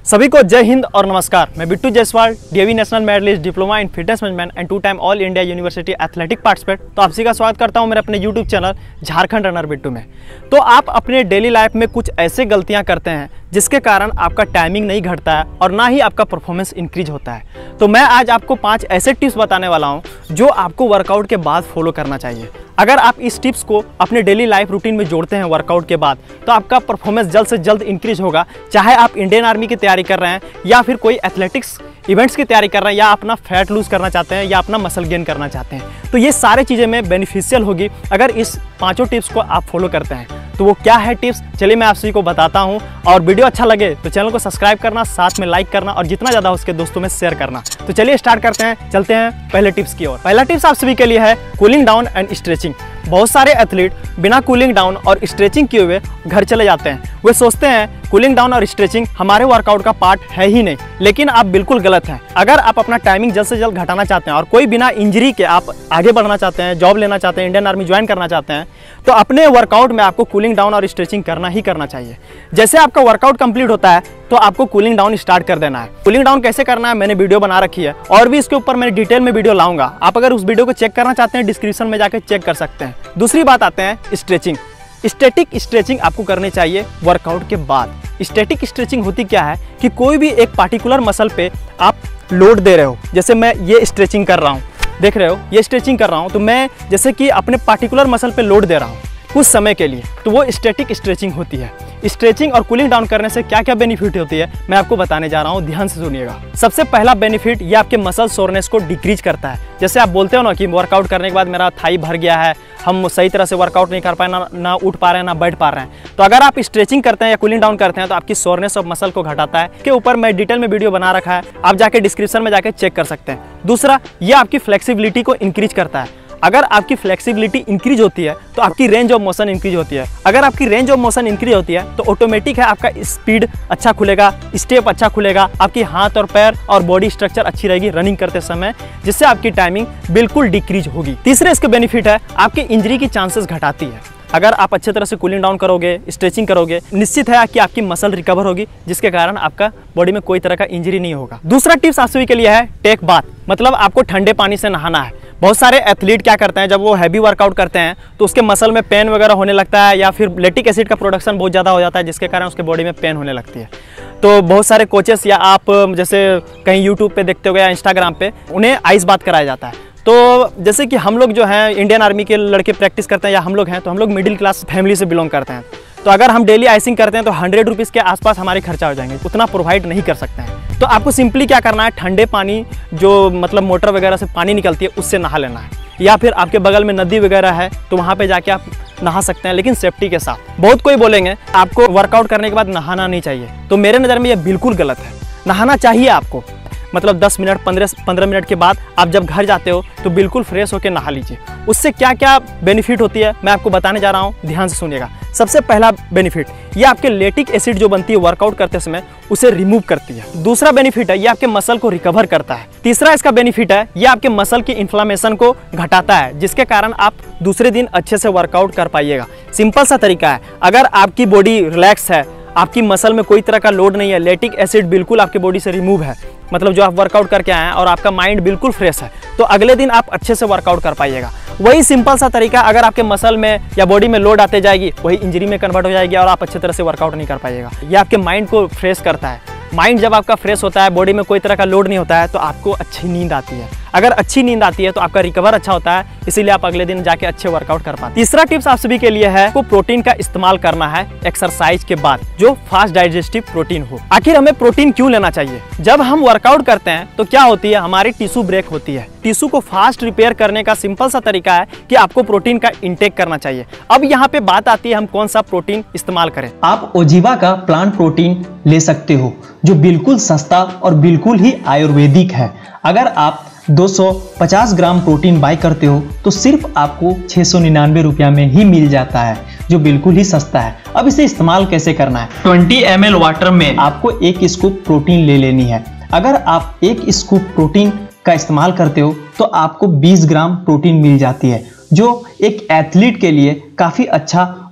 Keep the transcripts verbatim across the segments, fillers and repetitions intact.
सभी को जय हिंद और नमस्कार। मैं Bittu Jaiswal, DAV national medalist, diploma in fitness management and two time all India university athletic participate. तो आप सभी का स्वागत करता हूं मेरे अपने YouTube channel Jharkhand runner Bittu में। तो आप अपने डेली लाइफ में कुछ ऐसे गलतियां करते हैं जिसके कारण आपका टाइमिंग नहीं घटता है और ना ही आपका परफॉर्मेंस इंक्रीज होता है। तो मैं आज आपको पाँच ऐसे टिप्स बताने वाला हूँ जो आपको वर्कआउट के बाद फॉलो करना चाहिए। अगर आप इस टिप्स को अपने डेली लाइफ रूटीन में जोड़ते हैं वर्कआउट के बाद, तो आपका परफॉर्मेंस जल्द से जल्द इंक्रीज होगा। चाहे आप इंडियन आर्मी की तैयारी कर रहे हैं या फिर कोई एथलेटिक्स इवेंट्स की तैयारी कर रहे हैं या अपना फैट लूज करना चाहते हैं या अपना मसल गेन करना चाहते हैं, तो ये सारी चीज़ें में बेनिफिशियल होगी अगर इस पाँचों टिप्स को आप फॉलो करते हैं। तो वो क्या है टिप्स, चलिए मैं आप सभी को बताता हूँ। और वीडियो अच्छा लगे तो चैनल को सब्सक्राइब करना, साथ में लाइक करना और जितना ज़्यादा उसके दोस्तों में शेयर करना। तो चलिए स्टार्ट करते हैं, चलते हैं पहले टिप्स की ओर। पहला टिप्स आप सभी के लिए है कूलिंग डाउन एंड स्ट्रेचिंग। बहुत सारे एथलीट बिना कूलिंग डाउन और स्ट्रेचिंग किए हुए घर चले जाते हैं। वे सोचते हैं कूलिंग डाउन और स्ट्रेचिंग हमारे वर्कआउट का पार्ट है ही नहीं, लेकिन आप बिल्कुल गलत हैं। अगर आप अपना टाइमिंग जल्द से जल्द घटाना चाहते हैं और कोई बिना इंजरी के आप आगे बढ़ना चाहते हैं, जॉब लेना चाहते हैं, इंडियन आर्मी ज्वाइन करना चाहते हैं, तो अपने वर्कआउट में आपको कूलिंग डाउन और स्ट्रेचिंग करना ही करना चाहिए। जैसे आपका वर्कआउट कंप्लीट होता है तो आपको कूलिंग डाउन स्टार्ट कर देना है। कूलिंग डाउन कैसे करना है मैंने वीडियो बना रखी है और भी इसके ऊपर मैं डिटेल में वीडियो लाऊंगा। आप अगर उस वीडियो को चेक करना चाहते हैं डिस्क्रिप्शन में जाकर चेक कर सकते हैं। दूसरी बात आते हैं स्ट्रेचिंग। स्टैटिक स्ट्रेचिंग आपको करनी चाहिए वर्कआउट के बाद। स्टैटिक स्ट्रेचिंग होती क्या है कि कोई भी एक पार्टिकुलर मसल पे आप लोड दे रहे हो। जैसे मैं ये स्ट्रेचिंग कर रहा हूँ, देख रहे हो ये स्ट्रेचिंग कर रहा हूँ, तो मैं जैसे कि अपने पार्टिकुलर मसल पे लोड दे रहा हूँ कुछ समय के लिए, तो वो स्टैटिक स्ट्रेचिंग होती है। स्ट्रेचिंग और कूलिंग डाउन करने से क्या क्या बेनिफिट होती है मैं आपको बताने जा रहा हूँ, ध्यान से सुनिएगा। सबसे पहला बेनिफिट ये आपके मसल सोरनेस को डिक्रीज करता है। जैसे आप बोलते हो ना कि वर्कआउट करने के बाद मेरा थाई भर गया है, हम सही तरह से वर्कआउट नहीं कर पाए, ना ना उठ पा रहे हैं ना बैठ पा रहे हैं, तो अगर आप स्ट्रेचिंग करते हैं या कूलिंग डाउन करते हैं तो आपकी सोरनेस ऑफ मसल को घटाता है। के ऊपर मैं डिटेल में वीडियो बना रखा है, आप जाके डिस्क्रिप्शन में जाके चेक कर सकते हैं। दूसरा, ये आपकी फ्लेक्सिबिलिटी को इंक्रीज करता है। अगर आपकी फ्लेक्सिबिलिटी इंक्रीज होती है तो आपकी रेंज ऑफ मोशन इंक्रीज होती है। अगर आपकी रेंज ऑफ मोशन इंक्रीज होती है तो ऑटोमेटिक है आपका स्पीड अच्छा खुलेगा, स्टेप अच्छा खुलेगा, आपकी हाथ और पैर और बॉडी स्ट्रक्चर अच्छी रहेगी रनिंग करते समय, जिससे आपकी टाइमिंग बिल्कुल डिक्रीज होगी। तीसरे इसके बेनिफिट है आपके इंजरी की चांसेस घटाती है। अगर आप अच्छे तरह से कूलिंग डाउन करोगे, स्ट्रेचिंग करोगे, निश्चित है कि आपकी मसल रिकवर होगी, जिसके कारण आपका बॉडी में कोई तरह का इंजरी नहीं होगा। दूसरा टिप्स आप सभी के लिए है टेक बाथ, मतलब आपको ठंडे पानी से नहाना है। बहुत सारे एथलीट क्या करते हैं, जब वो हैवी वर्कआउट करते हैं तो उसके मसल में पेन वगैरह होने लगता है या फिर लैक्टिक एसिड का प्रोडक्शन बहुत ज़्यादा हो जाता है, जिसके कारण उसके बॉडी में पेन होने लगती है। तो बहुत सारे कोचेस या आप जैसे कहीं यूट्यूब पे देखते हो या इंस्टाग्राम पे, उन्हें आइस बात कराया जाता है। तो जैसे कि हम लोग जो हैं इंडियन आर्मी के लड़के प्रैक्टिस करते हैं या हम लोग हैं, तो हम लोग मिडिल क्लास फैमिली से बिलोंग करते हैं। तो अगर हम डेली आइसिंग करते हैं तो हंड्रेड रुपीज़ के आसपास हमारे खर्चा हो जाएंगे, उतना प्रोवाइड नहीं कर सकते हैं। तो आपको सिंपली क्या करना है, ठंडे पानी जो मतलब मोटर वगैरह से पानी निकलती है उससे नहा लेना है, या फिर आपके बगल में नदी वगैरह है तो वहाँ पे जाके आप नहा सकते हैं, लेकिन सेफ्टी के साथ। बहुत कोई बोलेंगे आपको वर्कआउट करने के बाद नहाना नहीं चाहिए, तो मेरे नज़र में ये बिल्कुल गलत है। नहाना चाहिए आपको, मतलब दस मिनट पंद्रह पंद्रह मिनट के बाद आप जब घर जाते हो तो बिल्कुल फ्रेश होकर नहा लीजिए। उससे क्या क्या बेनिफिट होती है मैं आपको बताने जा रहा हूँ, ध्यान से सुनिएगा। सबसे पहला बेनिफिट, ये आपके लैक्टिक एसिड जो बनती है वर्कआउट करते समय उसे रिमूव करती है। दूसरा बेनिफिट है ये आपके मसल को रिकवर करता है। तीसरा इसका बेनिफिट है ये आपके मसल की इन्फ्लामेशन को घटाता है, जिसके कारण आप दूसरे दिन अच्छे से वर्कआउट कर पाइएगा। सिंपल सा तरीका है, अगर आपकी बॉडी रिलैक्स है, आपकी मसल में कोई तरह का लोड नहीं है, लैक्टिक एसिड बिल्कुल आपकी बॉडी से रिमूव है, मतलब जो आप वर्कआउट करके आए हैं और आपका माइंड बिल्कुल फ्रेश है, तो अगले दिन आप अच्छे से वर्कआउट कर पाइएगा। वही सिंपल सा तरीका अगर आपके मसल में या बॉडी में लोड आते जाएगी, वही इंजरी में कन्वर्ट हो जाएगी और आप अच्छे तरह से वर्कआउट नहीं कर पाइएगा। ये आपके माइंड को फ्रेश करता है। माइंड जब आपका फ्रेश होता है, बॉडी में कोई तरह का लोड नहीं होता है, तो आपको अच्छी नींद आती है। अगर अच्छी नींद आती है तो आपका रिकवर अच्छा होता है, इसीलिए आप अगले दिन जाके अच्छे वर्कआउट कर पाते हैं। तीसरा टिप्स आप सभी के लिए है को प्रोटीन का इस्तेमाल करना है एक्सरसाइज के बाद, जो फास्ट डाइजेस्टिव प्रोटीन हो। आखिर हमें प्रोटीन क्यों लेना चाहिए? जब हम वर्कआउट करते हैं तो क्या होती है, हमारी टिश्यू ब्रेक होती है। टिश्यू को फास्ट रिपेयर करने का सिंपल सा तरीका है कि आपको प्रोटीन का इंटेक करना चाहिए। अब यहाँ पे बात आती है हम कौन सा प्रोटीन इस्तेमाल करें। आप ओजीवा का प्लांट प्रोटीन ले सकते हो, जो बिल्कुल सस्ता और बिल्कुल ही आयुर्वेदिक है। अगर आप दो सौ पचास ग्राम प्रोटीन बाय करते हो तो सिर्फ आपको छह सौ निन्यानवे रुपया में ही मिल जाता है, जो बिल्कुल ही सस्ता है। अब इसे इस्तेमाल कैसे करना है, बीस एम एल वाटर में आपको एक स्कूप प्रोटीन ले लेनी है। अगर आप एक स्कूप प्रोटीन का इस्तेमाल करते हो तो आपको बीस ग्राम प्रोटीन मिल जाती है, जो एक एथलीट के लिए काफ़ी अच्छा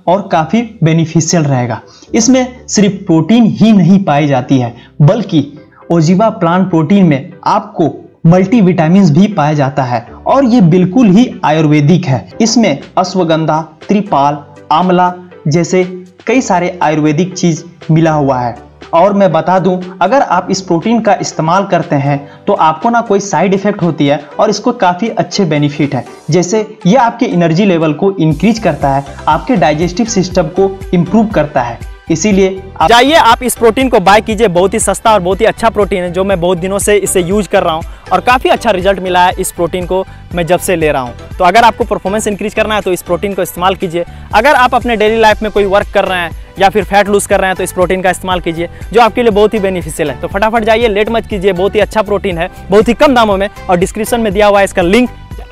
और काफ़ी बेनिफिशियल रहेगा। इसमें सिर्फ प्रोटीन ही नहीं पाई जाती है, बल्कि ओजीवा प्लांट प्रोटीन में आपको मल्टीविटामिन्स भी पाया जाता है और ये बिल्कुल ही आयुर्वेदिक है। इसमें अश्वगंधा, त्रिपाल, आंवला जैसे कई सारे आयुर्वेदिक चीज मिला हुआ है। और मैं बता दूं, अगर आप इस प्रोटीन का इस्तेमाल करते हैं तो आपको ना कोई साइड इफेक्ट होती है और इसको काफ़ी अच्छे बेनिफिट है। जैसे ये आपके एनर्जी लेवल को इंक्रीज करता है, आपके डाइजेस्टिव सिस्टम को इम्प्रूव करता है। इसीलिए आप जाइए, आप इस प्रोटीन को बाय कीजिए। बहुत ही सस्ता और बहुत ही अच्छा प्रोटीन है, जो मैं बहुत दिनों से इसे यूज कर रहा हूँ और काफ़ी अच्छा रिजल्ट मिला है इस प्रोटीन को मैं जब से ले रहा हूँ। तो अगर आपको परफॉर्मेंस इंक्रीज करना है तो इस प्रोटीन को इस्तेमाल कीजिए। अगर आप अपने डेली लाइफ में कोई वर्क कर रहे हैं या फिर फैट लूज कर रहे हैं तो इस प्रोटीन का इस्तेमाल कीजिए, जो आपके लिए बहुत ही बेनिफिशियल है। तो फटाफट जाइए, लेट मत कीजिए। बहुत ही अच्छा प्रोटीन है, बहुत ही कम दामों में, और डिस्क्रिप्शन में दिया हुआ है इसका लिंक।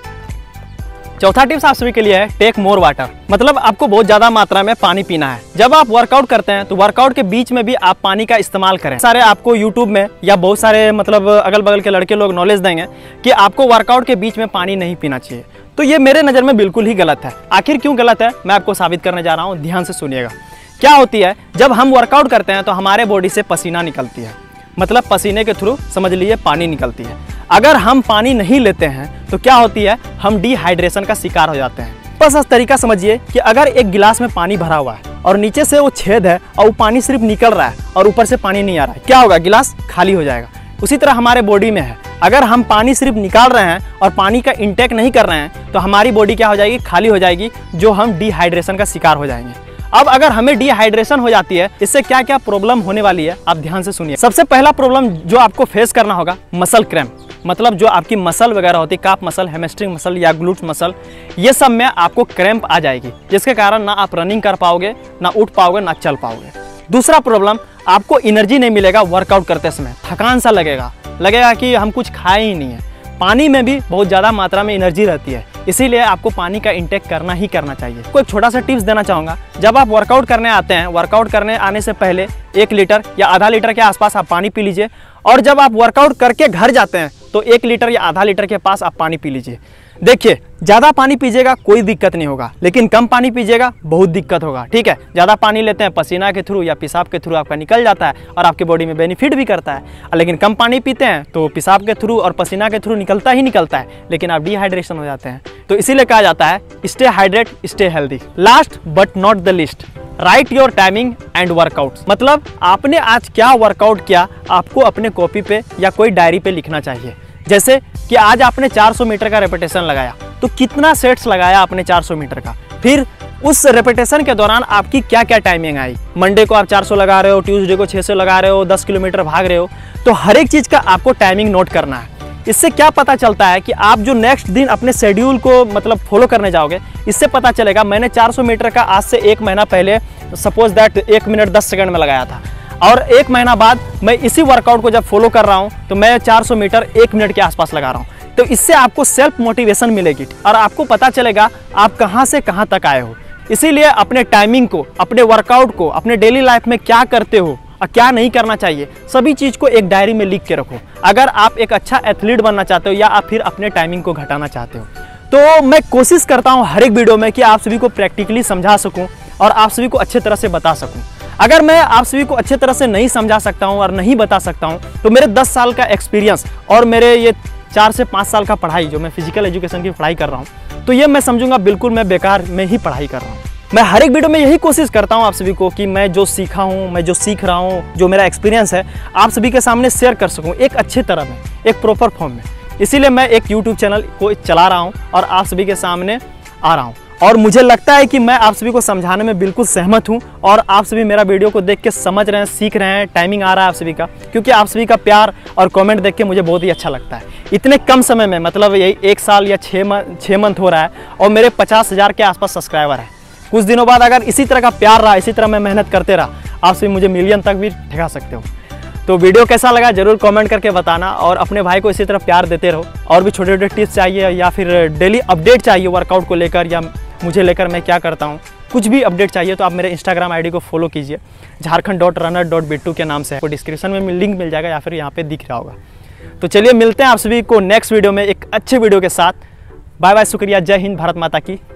चौथा टिप्स आप सभी के लिए है, टेक मोर वाटर। मतलब आपको बहुत ज्यादा मात्रा में पानी पीना है। जब आप वर्कआउट करते हैं तो वर्कआउट के बीच में भी आप पानी का इस्तेमाल करें। सारे आपको यूट्यूब में या बहुत सारे मतलब अगल बगल के लड़के लोग नॉलेज देंगे कि आपको वर्कआउट के बीच में पानी नहीं पीना चाहिए। तो ये मेरे नज़र में बिल्कुल ही गलत है। आखिर क्यों गलत है, मैं आपको साबित करने जा रहा हूँ, ध्यान से सुनिएगा। क्या होती है, जब हम वर्कआउट करते हैं तो हमारे बॉडी से पसीना निकलती है, मतलब पसीने के थ्रू समझ लीजिए पानी निकलती है। अगर हम पानी नहीं लेते हैं तो क्या होती है, हम डिहाइड्रेशन का शिकार हो जाते हैं। बस इस तरीका समझिए कि अगर एक गिलास में पानी भरा हुआ है और नीचे से वो छेद है और वो पानी सिर्फ निकल रहा है और ऊपर से पानी नहीं आ रहा है, क्या होगा, गिलास खाली हो जाएगा। उसी तरह हमारे बॉडी में है, अगर हम पानी सिर्फ निकाल रहे हैं और पानी का इंटेक नहीं कर रहे हैं तो हमारी बॉडी क्या हो जाएगी, खाली हो जाएगी, जो हम डिहाइड्रेशन का शिकार हो जाएंगे। अब अगर हमें डिहाइड्रेशन हो जाती है, इससे क्या क्या प्रॉब्लम होने वाली है आप ध्यान से सुनिए। सबसे पहला प्रॉब्लम जो आपको फेस करना होगा, मसल क्रैम्प। मतलब जो आपकी मसल वगैरह होती है, काफ मसल, हैमस्ट्रिंग मसल या ग्लूट मसल, ये सब में आपको क्रैम्प आ जाएगी, जिसके कारण ना आप रनिंग कर पाओगे, ना उठ पाओगे, ना चल पाओगे। दूसरा प्रॉब्लम, आपको एनर्जी नहीं मिलेगा वर्कआउट करते समय, थकान सा लगेगा, लगेगा कि हम कुछ खाए ही नहीं है। पानी में भी बहुत ज़्यादा मात्रा में एनर्जी रहती है, इसीलिए आपको पानी का इंटेक करना ही करना चाहिए। कोई छोटा सा टिप्स देना चाहूँगा, जब आप वर्कआउट करने आते हैं, वर्कआउट करने आने से पहले एक लीटर या आधा लीटर के आसपास आप पानी पी लीजिए, और जब आप वर्कआउट करके घर जाते हैं तो एक लीटर या आधा लीटर के पास आप पानी पी लीजिए। देखिए, ज़्यादा पानी पीजिएगा कोई दिक्कत नहीं होगा, लेकिन कम पानी पीजिएगा बहुत दिक्कत होगा। ठीक है, ज़्यादा पानी लेते हैं, पसीना के थ्रू या पेशाब के थ्रू आपका निकल जाता है और आपके बॉडी में बेनिफिट भी करता है, लेकिन कम पानी पीते हैं तो पेशाब के थ्रू और पसीना के थ्रू निकलता ही निकलता है, लेकिन आप डिहाइड्रेशन हो जाते हैं। तो इसीलिए कहा जाता है, stay hydrate, stay healthy. Last but not the list, write your timing and workout. मतलब आपने आज क्या वर्कआउट किया, आपको अपने कॉपी पे या कोई डायरी पे लिखना चाहिए। जैसे कि आज आपने चार सौ मीटर का रेपिटेशन लगाया, तो कितना सेट्स लगाया आपने चार सौ मीटर का, फिर उस रेपिटेशन के दौरान आपकी क्या क्या टाइमिंग आई। मंडे को आप चार सौ लगा रहे हो, ट्यूसडे को छह सौ लगा रहे हो, दस किलोमीटर भाग रहे हो, तो हर एक चीज़ का आपको टाइमिंग नोट करना है। इससे क्या पता चलता है कि आप जो नेक्स्ट दिन अपने शेड्यूल को मतलब फॉलो करने जाओगे, इससे पता चलेगा मैंने चार सौ मीटर का आज से एक महीना पहले सपोज दैट एक मिनट दस सेकंड में लगाया था, और एक महीना बाद मैं इसी वर्कआउट को जब फॉलो कर रहा हूं तो मैं चार सौ मीटर एक मिनट के आसपास लगा रहा हूं। तो इससे आपको सेल्फ मोटिवेशन मिलेगी और आपको पता चलेगा आप कहां से कहां तक आए हो। इसीलिए अपने टाइमिंग को, अपने वर्कआउट को, अपने डेली लाइफ में क्या करते हो और क्या नहीं करना चाहिए, सभी चीज़ को एक डायरी में लिख के रखो। अगर आप एक अच्छा एथलीट बनना चाहते हो या आप फिर अपने टाइमिंग को घटाना चाहते हो, तो मैं कोशिश करता हूँ हर एक वीडियो में कि आप सभी को प्रैक्टिकली समझा सकूँ और आप सभी को अच्छे तरह से बता सकूँ। अगर मैं आप सभी को अच्छे तरह से नहीं समझा सकता हूँ और नहीं बता सकता हूँ, तो मेरे दस साल का एक्सपीरियंस और मेरे ये चार से पाँच साल का पढ़ाई, जो मैं फिजिकल एजुकेशन की पढ़ाई कर रहा हूँ, तो ये मैं समझूंगा बिल्कुल मैं बेकार में ही पढ़ाई कर रहा हूँ। मैं हर एक वीडियो में यही कोशिश करता हूँ आप सभी को कि मैं जो सीखा हूँ, मैं जो सीख रहा हूँ, जो मेरा एक्सपीरियंस है, आप सभी के सामने शेयर कर सकूँ एक अच्छे तरह में, एक प्रॉपर फॉर्म में। इसीलिए मैं एक यूट्यूब चैनल को चला रहा हूँ और आप सभी के सामने आ रहा हूँ, और मुझे लगता है कि मैं आप सभी को समझाने में बिल्कुल सहमत हूं और आप सभी मेरा वीडियो को देख के समझ रहे हैं, सीख रहे हैं, टाइमिंग आ रहा है आप सभी का, क्योंकि आप सभी का प्यार और कमेंट देख के मुझे बहुत ही अच्छा लगता है। इतने कम समय में, मतलब यही एक साल या छः मंथ छः मंथ हो रहा है और मेरे पचास हज़ार के आसपास सब्सक्राइबर है। कुछ दिनों बाद अगर इसी तरह का प्यार रहा, इसी तरह मैं मेहनत करते रहा, आप सभी मुझे मिलियन तक भी ठगा सकते हो। तो वीडियो कैसा लगा जरूर कमेंट करके बताना, और अपने भाई को इसी तरह प्यार देते रहो। और भी छोटे छोटे टिप्स चाहिए या फिर डेली अपडेट चाहिए वर्कआउट को लेकर या मुझे लेकर मैं क्या करता हूँ, कुछ भी अपडेट चाहिए तो आप मेरे इंस्टाग्राम आईडी को फॉलो कीजिए, Jharkhand dot runner dot Bittu के नाम से। आपको डिस्क्रिप्शन में लिंक मिल जाएगा या फिर यहाँ पे दिख रहा होगा। तो चलिए मिलते हैं आप सभी को नेक्स्ट वीडियो में एक अच्छे वीडियो के साथ। बाय बाय, शुक्रिया, जय हिंद, भारत माता की